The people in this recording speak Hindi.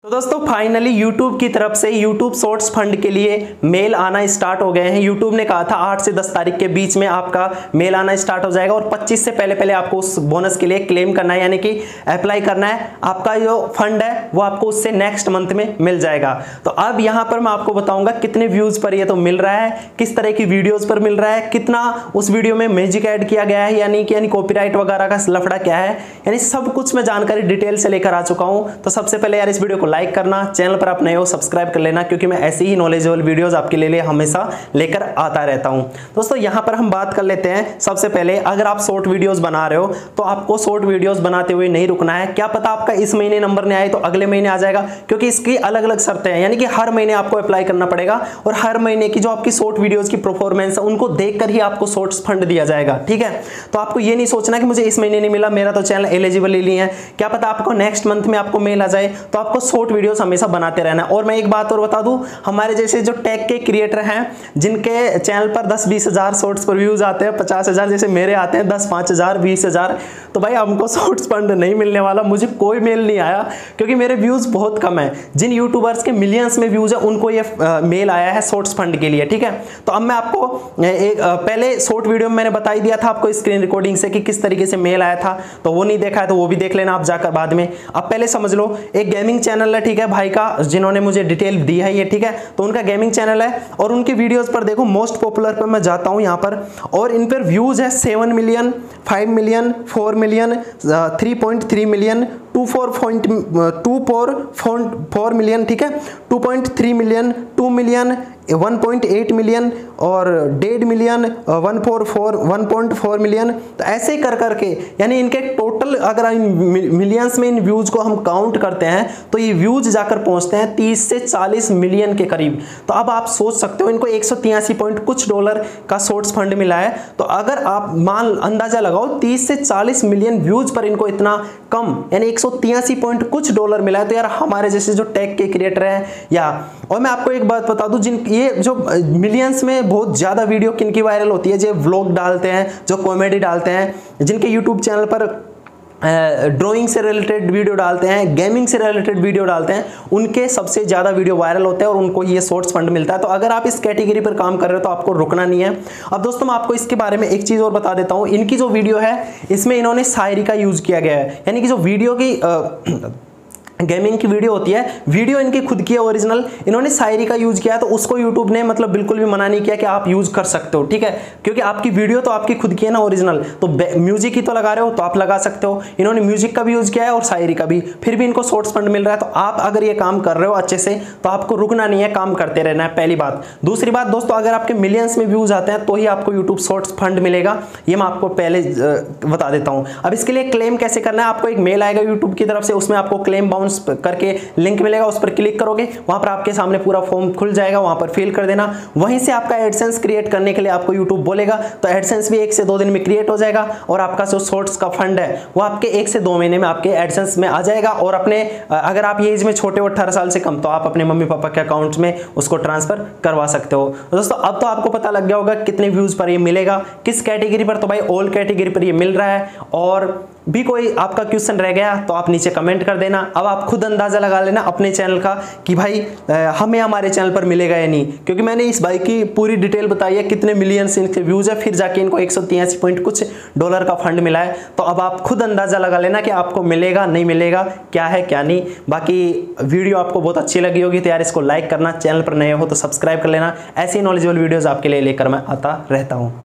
तो दोस्तों फाइनली YouTube की तरफ से YouTube शॉर्ट्स फंड के लिए मेल आना स्टार्ट हो गए हैं। YouTube ने कहा था 8 से 10 तारीख के बीच में आपका मेल आना स्टार्ट हो जाएगा और 25 से पहले आपको उस बोनस के लिए क्लेम करना है, यानी कि अप्लाई करना है। आपका जो फंड है वो आपको उससे नेक्स्ट मंथ में मिल जाएगा। तो अब यहाँ पर मैं आपको बताऊंगा कितने व्यूज पर ये तो मिल रहा है, किस तरह की वीडियोज पर मिल रहा है, कितना उस वीडियो में म्यूजिक ऐड किया गया है, यानी कॉपीराइट वगैरह का लफड़ा क्या है, यानी सब कुछ मैं जानकारी डिटेल से लेकर आ चुका हूँ। तो सबसे पहले यार इस वीडियो को लाइक करना, चैनल पर आप नए हो सब्सक्राइब कर लेना, क्योंकि मैं ऐसी ही नॉलेजेबल वीडियोस आपके लिए हमेशा लेकर आता रहता हूं। दोस्तों यहां पर हम बात कर लेते हैं। सबसे पहले अगर आप शॉर्ट वीडियोस बना रहे हो तो आपको शॉर्ट वीडियोस बनाते हुए नहीं रुकना है। क्या पता आपका इस महीने नंबर नहीं आए तो अगले महीने आ जाएगा, क्योंकि इसकी अलग अलग शर्तें हैं, यानी कि हर महीने आपको अप्लाई करना पड़ेगा और हर महीने की जो आपकी शॉर्ट वीडियोस की परफॉर्मेंस है उनको देखकर ही आपको शॉर्ट्स फंड दिया जाएगा। ठीक है, तो आपको ये नहीं सोचना कि मुझे इस महीने नहीं मिला, मेरा तो चैनल एलिजिबल ही नहीं है। क्या पता आपको नेक्स्ट मंथ में आपको मेल आ जाए। तो आपको शॉर्ट वीडियोस हमेशा बनाते रहना है। और मैं एक बात और बता दूं, हमारे जैसे जो टेक के क्रिएटर हैं जिनके चैनल पर 10-20 हजार शॉर्ट्स पर व्यूज आते हैं, 50 हजार जैसे मेरे आते हैं 10-5 हजार 20 हजार, तो भाई हमको शॉर्ट्स फंड नहीं मिलने वाला। मुझे कोई मेल नहीं आया क्योंकि मेरे व्यूज बहुत कम है। जिन यूट्यूबर्स के मिलियंस में व्यूज है उनको ये मेल आया है शॉर्ट्स फंड के लिए। ठीक है, तो अब मैं आपको पहले शॉर्ट वीडियो में मैंने बता ही दिया था आपको स्क्रीन रिकॉर्डिंग से कि किस तरीके से मेल आया था, तो वो नहीं देखा है तो वो भी देख लेना आप जाकर बाद में। अब पहले समझ लो, एक गेमिंग चैनल है, ठीक है, भाई का, जिन्होंने मुझे डिटेल दी है ये, ठीक है, तो उनका गेमिंग चैनल है और उनकी वीडियोस पर देखो मोस्ट पॉपुलर पर मैं जाता हूं यहां पर और इन पर व्यूज है 7 million, 5 million, 4 million, 3.3 million, 2.4 million, ठीक है, 2.3 मिलियन, 2 मिलियन, 1.8 मिलियन और 1.5 मिलियन, 1.4 मिलियन। तो ऐसे कर करके यानी इनके टोटल अगर मिलियंस में इन व्यूज को हम काउंट करते हैं तो ये व्यूज जाकर पहुंचते हैं 30 से 40 मिलियन के करीब। तो अब आप सोच सकते हो इनको 183 पॉइंट कुछ डॉलर का शॉर्ट्स फंड मिला है। तो अगर आप अंदाजा लगाओ 30 से 40 मिलियन व्यूज पर इनको इतना कम यानी 183 पॉइंट कुछ डॉलर मिला है, तो यार हमारे जैसे जो टेक के क्रिएटर हैं या, और मैं आपको एक बात बता दूं, जिन ये जो मिलियंस में बहुत ज्यादा वीडियो किनकी वायरल होती है, जो व्लॉग डालते हैं, जो कॉमेडी डालते हैं, जिनके यूट्यूब चैनल पर ड्राइंग से रिलेटेड वीडियो डालते हैं, गेमिंग से रिलेटेड वीडियो डालते हैं, उनके सबसे ज़्यादा वीडियो वायरल होते हैं और उनको ये शॉर्ट्स फंड मिलता है। तो अगर आप इस कैटेगरी पर काम कर रहे हो तो आपको रुकना नहीं है। अब दोस्तों मैं आपको इसके बारे में एक चीज़ और बता देता हूँ। इनकी जो वीडियो है इसमें इन्होंने शायरी का यूज़ किया गया है, यानी कि जो वीडियो की गेमिंग की वीडियो होती है, वीडियो इनकी खुद की है ओरिजिनल, इन्होंने शायरी का यूज किया है, तो उसको यूट्यूब ने मतलब बिल्कुल भी मना नहीं किया कि आप यूज कर सकते हो। ठीक है, क्योंकि आपकी वीडियो तो आपकी खुद की है ना ओरिजिनल, तो म्यूजिक ही तो लगा रहे हो तो आप लगा सकते हो। इन्होंने म्यूजिक का भी यूज किया है और शायरी का भी, फिर भी इनको शॉर्ट्स फंड मिल रहा है। तो आप अगर ये काम कर रहे हो अच्छे से तो आपको रुकना नहीं है, काम करते रहना है, पहली बात। दूसरी बात दोस्तों, अगर आपके मिलियंस में व्यूज आते हैं तो ही आपको यूट्यूब शॉर्ट्स फंड मिलेगा, ये मैं आपको पहले बता देता हूँ। अब इसके लिए क्लेम कैसे करना है, आपको एक मेल आएगा यूट्यूब की तरफ से, उसमें आपको क्लेम बाउंस करके लिंक मिलेगा, उस पर क्लिक करोगे, वहां पर आपके सामने पूरा फॉर्म खुल जाएगा, वहां पर फिल कर देना। वहीं से आपका एडसेंस क्रिएट करने के लिए आपको यूट्यूब बोलेगा, तो एडसेंस भी 1 से 2 दिन में क्रिएट हो जाएगा और आपका जो शॉर्ट्स का फंड है वो आपके 1 से 2 महीने में आपके एडसेंस में आ जाएगा। और अपने अगर आप ये एज में छोटे हो 18 साल से कम, तो आप अपने मम्मी पापा के अकाउंट में उसको ट्रांसफर करवा सकते हो। दोस्तों अब तो आपको पता लग गया होगा कितने व्यूज पर ये मिलेगा, किस कैटेगरी पर, तो भाई ऑल कैटेगरी पर ये मिल रहा है। और भी कोई आपका क्वेश्चन रह गया तो आप नीचे कमेंट कर देना। अब आप खुद अंदाजा लगा लेना अपने चैनल का कि भाई हमें हमारे चैनल पर मिलेगा या नहीं, क्योंकि मैंने इस भाई की पूरी डिटेल बताई है, कितने मिलियंस इनके व्यूज है, फिर जाके इनको 183 पॉइंट कुछ डॉलर का फंड मिला है। तो अब आप खुद अंदाजा लगा लेना कि आपको मिलेगा नहीं मिलेगा, क्या है क्या नहीं। बाकी वीडियो आपको बहुत अच्छी लगी होगी तो यार इसको लाइक करना, चैनल पर नए हो तो सब्सक्राइब कर लेना। ऐसी नॉलेजेबल वीडियोज आपके लिए लेकर मैं आता रहता हूँ।